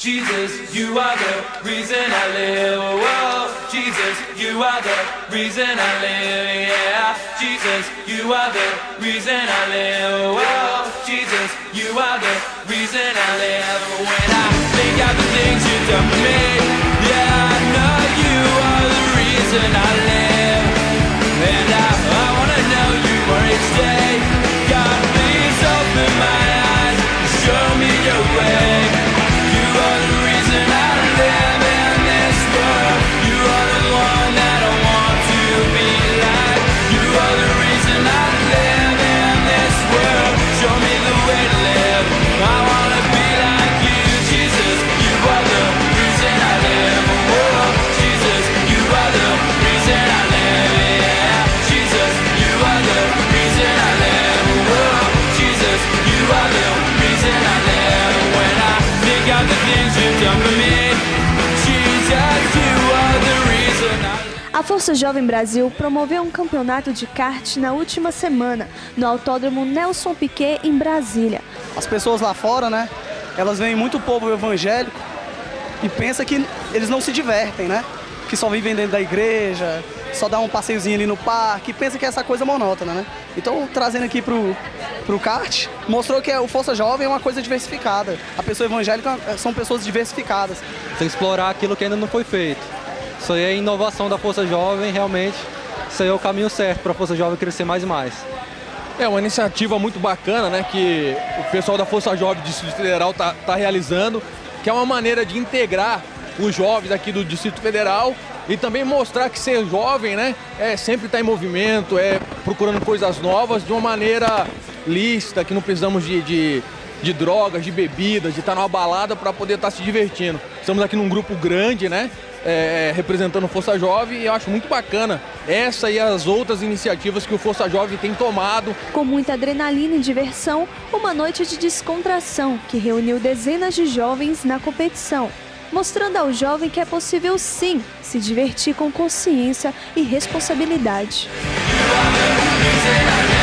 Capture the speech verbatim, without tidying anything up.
Jesus, you are the reason I live. Oh, Jesus, you are the reason I live. Yeah, Jesus, you are the reason I live. Oh, Jesus, you are the reason I live. When I think of the things you've done for me, yeah, I know you are the reason I live. And I, I wanna know you more each day. God, please open my eyes and show me your way. You are the reason I live in this world. You are the one that I want to be like. You are the reason I live in this world. Show me the way to live. I wanna be like you, Jesus. You are the reason I live. Oh, Jesus, you are the reason I live. Yeah, Jesus, you are the reason I live. Oh, Jesus, you are the reason I live. When I think of the things you've done for me, Jesus, you are the reason I live. A Força Jovem Brasil promoveu um campeonato de kart na última semana, no Autódromo Nelson Piquet, em Brasília. As pessoas lá fora, né, elas veem muito povo evangélico e pensam que eles não se divertem, né? Que só vivem dentro da igreja, só dá um passeiozinho ali no parque, e pensa que é essa coisa monótona, né? Então, trazendo aqui pro, pro kart, mostrou que o Força Jovem é uma coisa diversificada. A pessoa evangélica são pessoas diversificadas. Tem que explorar aquilo que ainda não foi feito. Isso aí é a inovação da Força Jovem, realmente. Isso aí é o caminho certo para a Força Jovem crescer mais e mais. É uma iniciativa muito bacana, né, que o pessoal da Força Jovem do Distrito Federal está tá realizando, que é uma maneira de integrar os jovens aqui do Distrito Federal e também mostrar que ser jovem, né, é sempre estar em movimento, é procurando coisas novas de uma maneira lícita, que não precisamos de, de, de drogas, de bebidas, de estar numa balada para poder estar se divertindo. Estamos aqui num grupo grande, né, é, representando o Força Jovem, e eu acho muito bacana essa e as outras iniciativas que o Força Jovem tem tomado. Com muita adrenalina e diversão, uma noite de descontração que reuniu dezenas de jovens na competição, mostrando ao jovem que é possível sim se divertir com consciência e responsabilidade. You are the reason I live.